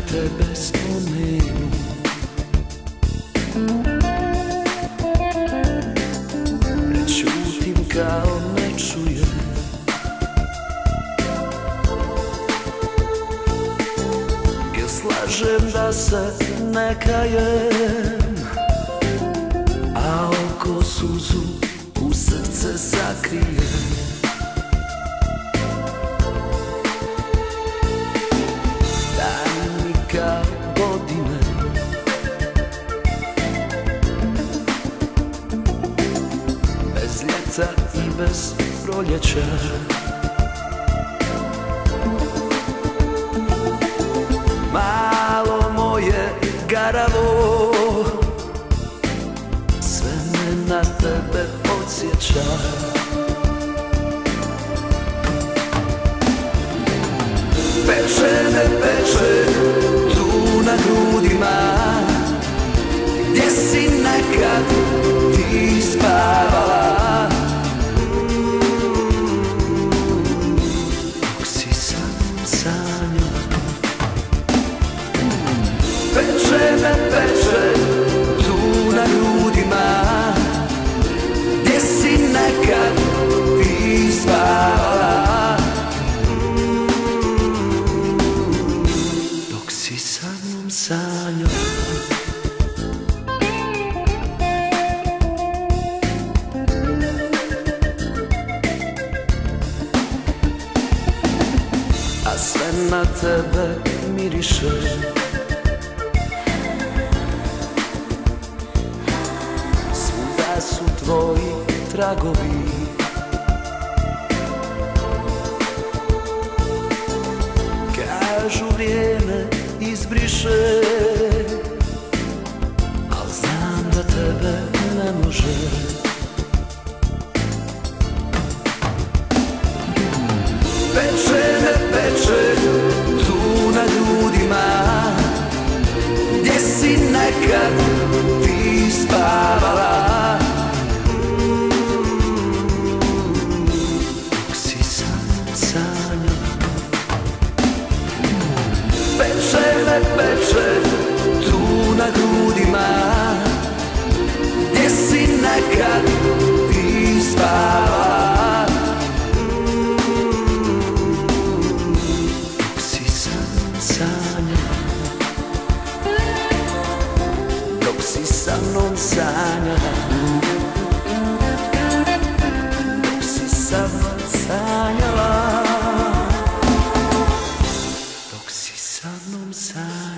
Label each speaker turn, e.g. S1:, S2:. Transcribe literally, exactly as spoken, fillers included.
S1: tebe spomenu. Prećutim kao ne čujem. Jel slažem da se ne kajem, a oko suzu u srce zakrijem. Dani kao godine, bez ljeta i bez proljeća. Malo moje garavo, sve me na tebe podsjeća. Peče me, peče tu na grudima, gdje si nekad ti spavala, dok si sa mnom sanjala. Peče me, peče tu na grudima, gdje si nekad ti spavala, dok si sa mnom sanjala. A sve na tebe miriše, svuda su tvoji tragovi. Kažu vrijeme izbriše, al znam da tebe ne može. Peče me, peče tu na grudima, gdje si nekad ti spavala, dok si sa mnom sanjala. Peče me, peče tu na grudima, gdje si nekad ti spavala, dok si sa mnom sanjala. Dok si sa mnom sanjala, dok si sa mnom sanjala, dok si sa mnom sanjala.